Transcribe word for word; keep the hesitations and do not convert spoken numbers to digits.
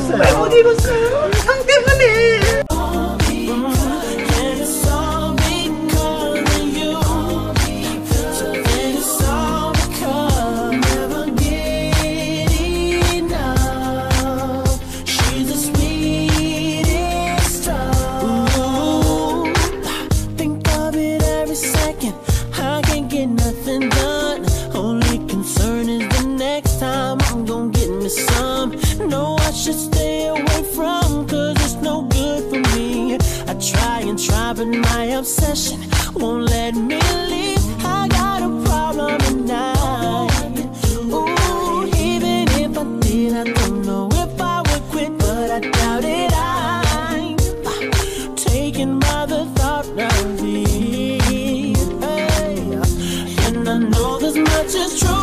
읽었어요. 왜 못 읽었어요? 상 때문에. But my obsession won't let me leave. I got a problem tonight. Ooh, even if I did, I don't know if I would quit, but I doubt it. I'm taken by the thought of it, hey. And I know this much is true.